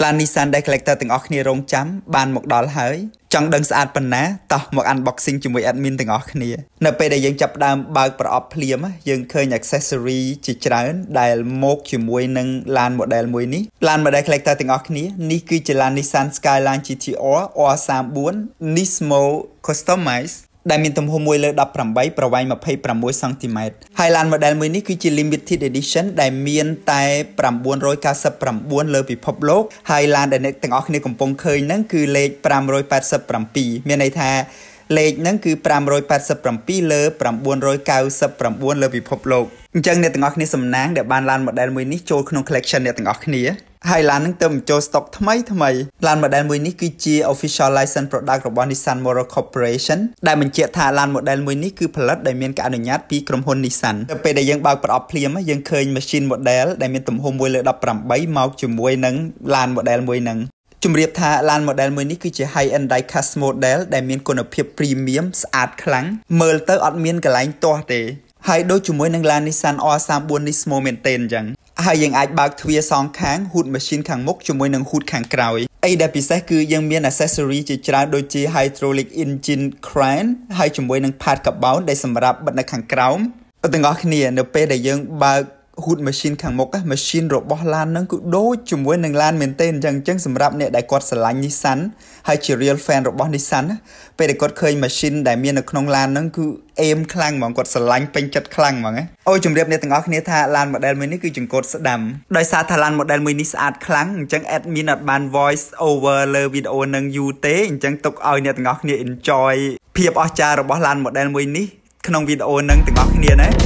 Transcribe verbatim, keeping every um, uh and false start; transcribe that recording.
Lan Nissanได้ collector ទាំងអស់គ្នារងចាំបានមកដល់ហើយចង់ដឹងស្អាតប៉ុណ្ណាតោះមក unboxing ជាមួយ admin ទាំងអស់គ្នានៅពេលដែលយើងចាប់ផ្ដើមបើកប្រអប់ភ្លាមយើងឃើញ accessory ជាច្រើនដែលមកជាមួយនឹងឡាន model មួយនេះឡាន model collector ទាំងអស់គ្នានេះគឺជាឡាន Nissan Skyline จี ที អារ R សាមបួន Nismo Customize ដែលមានទំហំមួយលើដប់ប្រាំបីប្រវែងម្ភៃប្រាំមួយសង់ទីម៉ែត្រហើយឡាន model មួយនេះគឺជា limited edition ដែលមានតែប្រាំបួនរយកៅសិបប្រាំបួនលើពិភពលោកហើយឡានដែលអ្នកទាំងអស់គ្នាកំពុងឃើញហ្នឹងគឺលេខប្រាំរយប៉ែតសិបប្រាំពីរមានន័យថាលេខហ្នឹងគឺប្រាំរយប៉ែតសិបប្រាំពីរលើប្រាំបួនរយកៅសិបប្រាំបួនលើពិភពលោកអញ្ចឹងអ្នកទាំងអស់គ្នាសំណាងដែលបានឡាន model មួយនេះចូលក្នុង collection អ្នកទាំងអស់គ្នាហើយឡាននឹងទៅបញ្ចូល stock ថ្មីថ្មីឡាន model មួយនេះគឺជា official license product របស់ Nissan Motor Corporation ដែលបញ្ជាក់ថាឡាន model មួយនេះគឺផលិតដោយមានការអនុញ្ញាតពីក្រុមហ៊ុន Nissan ទៅពេលដែលយើងបើកប្រអប់ភ្លាមយើងឃើញ machine model ដែលមានទំហំមួយលើដប់ប្រាំបីមកជាមួយនឹងឡាន model មួយហ្នឹងជំរាបថាឡាន model មួយនេះគឺជា high end die-cast model ដែលមានគុណភាព premium ស្អាតខ្លាំងមើលទៅអត់មានកន្លែងទាស់ទេហើយដូចជាមួយនឹងឡាន Nissan R សាមបួន Nismo មែនទេអញ្ចឹងហើយយើងអាចបើកទ្វារសងខាង hood machine ខាងមុខជាមួយនឹង hood ខាងក្រោយអីដែលពិសេសគឺយើងមាន accessory ជាច្រើនដូចជា hydraulic engine crane ហើយជាមួយនឹង pad cabown ដែលសម្រាប់បិទនៅខាងក្រោមទាំងអស់គ្នានៅពេលដែលយើងបើក hood machine ខាងមុខ machine របស់ឡានហ្នឹងគឺដូចជាមួយនឹងឡានមែនទេអញ្ចឹងអញ្ចឹងសម្រាប់អ្នកដែលគាត់ស្រឡាញ់ Nissan ហើយជា real fan របស់ Nissan ពេលដែលគាត់ឃើញ machine ដែលមាននៅក្នុងឡានហ្នឹងគឺអេមខ្លាំងហ្មងគាត់ស្រឡាញ់ពេញចិត្តខ្លាំងហ្មងអូជំរាបអ្នកទាំងអស់គ្នាថាឡាន model មួយនេះគឺចង្កូតស្ដាំដោយសារថាឡាន model មួយនេះស្អាតខ្លាំងអញ្ចឹង admin អត់បាន voice over លើវីដេអូនឹងយូរទេអញ្ចឹងទុកឲ្យអ្នកទាំងអស់គ្នា enjoy ភាពអស្ចារ្យរបស់ឡាន model មួយនេះក្នុងវីដេអូនឹងទាំងអស់គ្នាណា